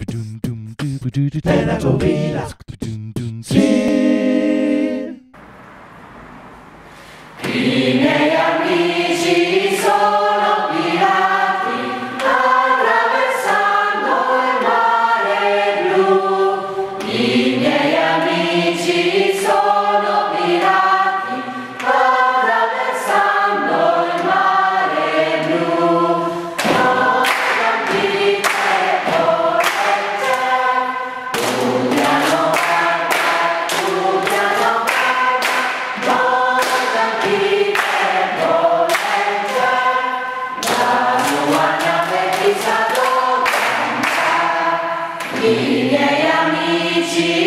Penacovina, sì. I miei amici sono pirati, attraversando il mare blu. I miei amici sono pirati, attraversando il mare blu. Non capite dove c'è, Giuliano Barba, Giuliano Barba. Non capite dove c'è, la sua nave chissà dove andrà. I miei amici